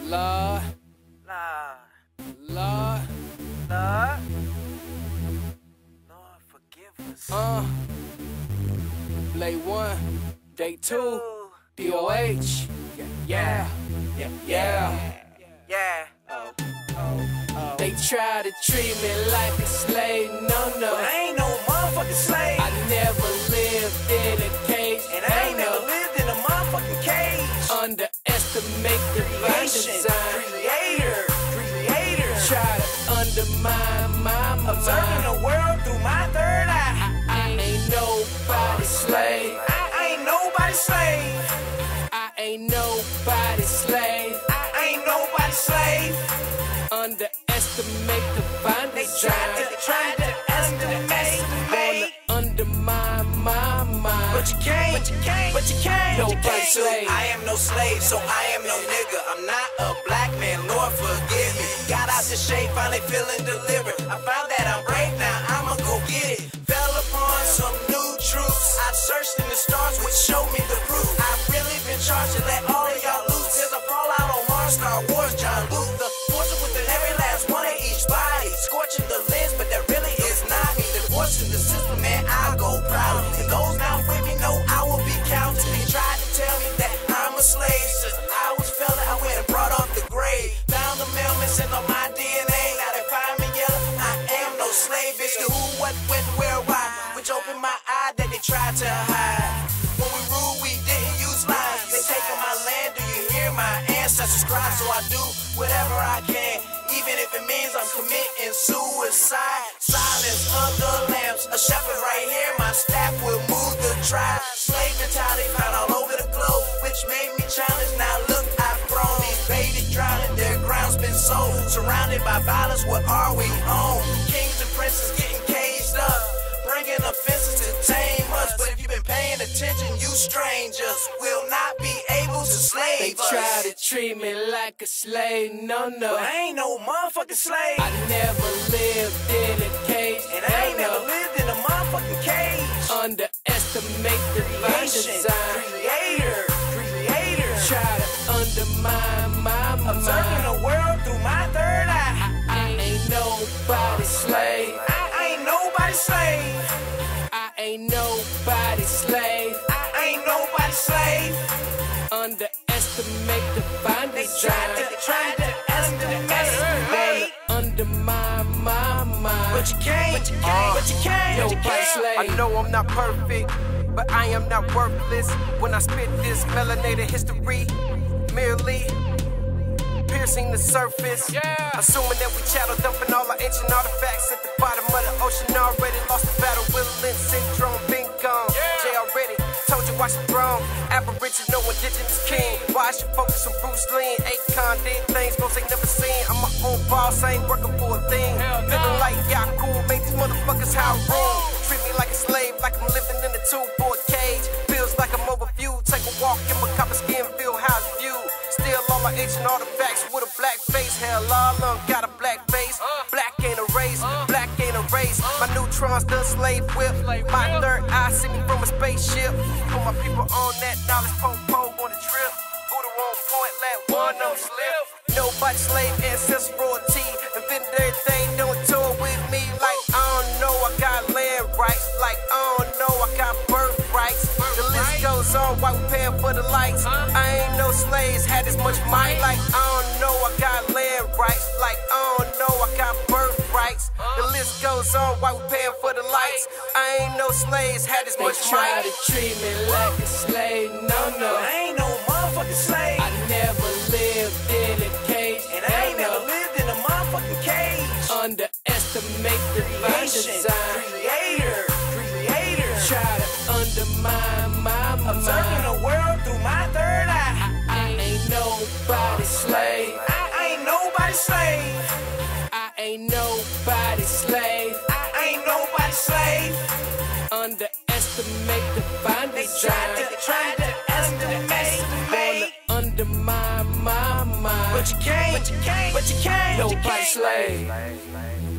Lord, Lord, forgive us. Blaze1, Dae2, DOH, yeah. They try to treat me like a slave, no. I ain't no motherfucking slave. I never lived in a cage, And I ain't never lived in a motherfucking cage. Underestimate divine design. Creator. Try to undermine my Observing mind. the world through my third eye. I ain't nobody's slave. I ain't nobody's slave. I ain't nobody's slave. I ain't nobody's slave. Underestimate divine They design. tried to estimate me. Undermine my mind. But you can't. Nobody's slave. I am no slave, so I am no nigga. I'm not a black man, Lord forgive me. Got out the shade, finally feeling delivered. I found that I'm brave now, I'ma go get it. Fell upon some new truths. I searched in the stars, which showed me the proof. I've really been charged to let all of y'all loose. There's a fallout on Mars, Star Wars, John Luther. Forcing within every last one of each body. Scorching the lens, but that really is not me. Divorcing the system, man, I'll go proud. And those not with me know I will be counted. They tried to tell me that I'm a slave. Since I was fella, I went and brought up the grave. Found the mail missing on my DNA. Now they find me yellow. I am no slave, bitch. The who, what, when, where, why. Which opened my eye that they tried to hide. When we ruled, we didn't use lies. They taking my land, do you hear my ancestors cry? So I do whatever I can, even if it means I'm committing suicide. Silence of the lambs, a shepherd right here. My staff will move the tribe. Slave mentality found all over the globe, which made me challenge. Now look, I've grown. These babies drowning, their ground's been sold. Surrounded by violence, what are we on? Kings and princes getting caged up, bringing offenses to tame us. But if you've been paying attention, you strangers will not be able to slave They us. try to treat me like a slave, no. But I ain't no motherfucking slave. I never lived in a cage, And I ain't never lived in a motherfucking cage. Underestimate divine design. Creator. Try to undermine my Observing mind. the world through my third eye. I ain't nobody's slave. I ain't nobody's slave. I ain't nobody's slave. I ain't nobody's slave. Underestimate divine They design. tried to estimate me. Undermine my mind. But you can't. Nobody's slave. I know I'm not perfect, but I am not worthless. When I spit this melanated history, merely piercing the surface. Assuming that we chattel, dumping all our ancient artifacts at the bottom of the ocean. Already lost the battle, Willing syndrome, been gone. Jay already told you watch the throne. Aboriginal, indigenous king. Why I should focus on Bruce Lee? Akon did things most ain't never seen. I'm my own boss, I ain't working for a thing. Feeling like y'all cool, make these motherfuckers how wrong. Treat me like a slave, like I'm living in a two-board cage. Feels like I'm overviewed. Take a walk in my copper skin, feel how it's viewed. Still all my ancient artifacts with a black face. Hell, all of them got a black face. Black ain't a race, black ain't a race. My neutrons done slave whip. My third eye see me from a spaceship. Put my people on that knowledge po-po on the trip. Voodoo on point, let one of them slip. Nobody slave, ancestral royalty. Invented everything, don't tour with me. Like, I don't know, I got land rights. Like, I don't know, I got birth rights. The list goes on, why we paying for the lights? I ain't no slaves, had this much might. Like, I don't know, I got land rights. Like, I don't know, I got birth rights. The list goes on, why we paying for the lights? I ain't no slaves, had this They much try might. to treat me like a slave, no. I ain't no motherfucking slave. I never lived in a cage, And I ain't never lived in a motherfucking cage. Underestimate divine design. Creator. Try to undermine my Observing mind. the world through my third eye. I ain't nobody's slave. I ain't nobody's slave. I ain't nobody's slave. I ain't nobody's slave. Underestimate divine They design. tried to estimate me. Undermine my mind. But you can't. Nobody's slave.